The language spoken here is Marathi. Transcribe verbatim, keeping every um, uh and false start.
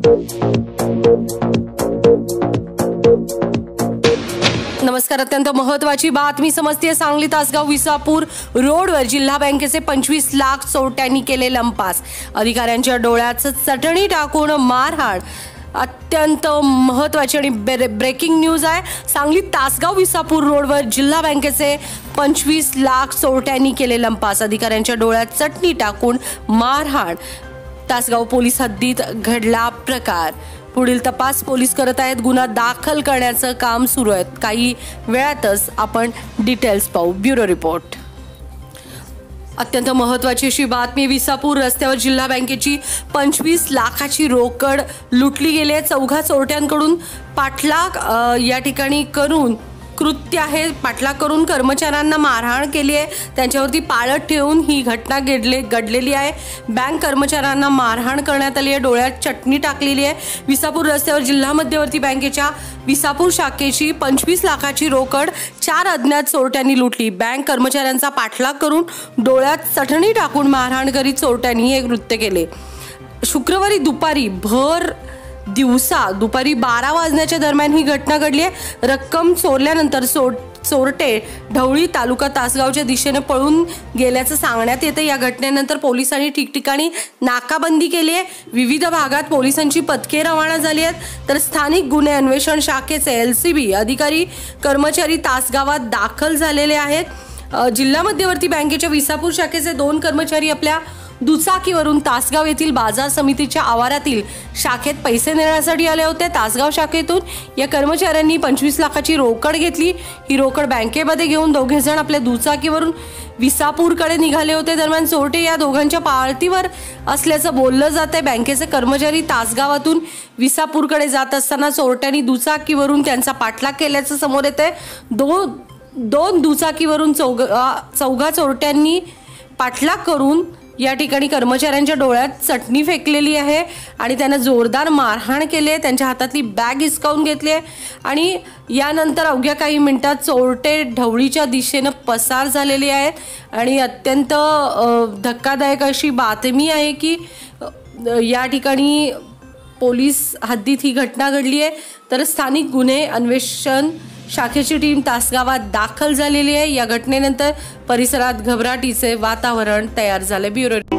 नमस्कार. अत्यंत महत्त्वाची बातमी समजते. सांगली तासगाव विसापूर रोडवर जिल्हा बँकेचे पंचवीस लाख चोरट्यांनी केले लंपास. अधिकाऱ्यांच्या डोळ्यात चटणी टाकून मारहाण. अत्यंत महत्त्वाची आणि ब्रेकिंग न्यूज आहे. सांगली तासगाव विसापूर रोडवर जिल्हा बँकेचे पंचवीस लाख चोरट्यांनी केले लंपास. अधिकाऱ्यांच्या डोळ्यात चटणी टाकून मारहाण. तासगाव पोलीस हद्दीत घडला प्रकार. पुढील तपास पोलीस करत आहेत. गुन्हा दाखल करण्याचं काम सुरू आहे. काही वेळातच आपण डिटेल्स पाहू. Bureau report. अत्यंत महत्त्वाची अशी बातमी. विसापूर रस्त्यावर जिल्हा बँकेची पंचवीस लाखाची रोकड लुटली गेली आहे. चौघा चोरट्यांकडून पाठलाग या ठिकाणी करून कृत्य आहे. पाठलाग करून कर्मचाऱ्यांना मारहाण केली आहे. त्यांच्यावरती पाळत ठेवून ही घटना घडले घडलेली आहे. बँक कर्मचाऱ्यांना मारहाण करण्यात आली आहे. डोळ्यात चटणी टाकलेली आहे. विसापूर रस्त्यावर जिल्हा मध्यवर्ती बँकेच्या विसापूर शाखेची पंचवीस लाखाची रोकड चार अज्ञात चोरट्यांनी लुटली. बँक कर्मचाऱ्यांचा पाठलाग करून डोळ्यात चटणी टाकून मारहाण करीत चोरट्यांनी हे कृत्य केले. शुक्रवारी दुपारी भर दिवसा दुपारी बारा वाजण्याच्या दरम्यान ही घटना घडली आहे. रक्कम चोरल्यानंतर चोर चोरटे ढवळी तालुका तासगावच्या दिशेने पळून गेल्याचं सांगण्यात येते. या घटनेनंतर पोलिसांनी ठिकठिकाणी नाकाबंदी केली आहे. विविध भागात पोलिसांची पथके रवाना झाली आहेत. तर स्थानिक गुन्हे अन्वेषण शाखेचे एल सी बी अधिकारी कर्मचारी तासगावात दाखल झालेले आहेत. जिल्हा मध्यवर्ती बँकेच्या विसापूर शाखेचे दोन कर्मचारी आपल्या दुचाकीवरून तासगाव येथील बाजार समितीच्या आवारातील शाखेत पैसे नेण्यासाठी आले होते. तासगाव शाखेतून या कर्मचाऱ्यांनी पंचवीस लाखाची रोकड घेतली. ही रोकड बँकेमध्ये घेऊन दोघे जण आपल्या दुचाकीवरून विसापूरकडे निघाले होते. दरम्यान चोरटे या दोघांच्या पाळतीवर असल्याचं बोललं जाते. बँकेचे कर्मचारी तासगावातून विसापूरकडे जात असताना चोरट्यांनी दुचाकीवरून त्यांचा पाठलाग केल्याचं समोर येते. दोन दोन दुचाकीवरून चौघा चौघा चोरट्यांनी पाठलाग करून या ठिकाणी कर्मचाऱ्यांच्या डोळ्यात चटणी फेकलेली आहे आणि त्यांना जोरदार मारहाण केली आहे. त्यांच्या हातातली बॅग हिसकावून घेतली आहे आणि यानंतर अवघ्या काही मिनिटात चोरटे ढवळीच्या दिशेनं पसार झालेले आहेत. आणि अत्यंत धक्कादायक अशी बातमी आहे की या ठिकाणी पोलीस हद्दीत ही घटना घडली आहे. तर स्थानिक गुन्हे अन्वेषण शाखेची टीम तासगावात दाखल झालेली आहे. या घटनेनंतर परिसरात घबराटीचे वातावरण तयार झाले. ब्युरो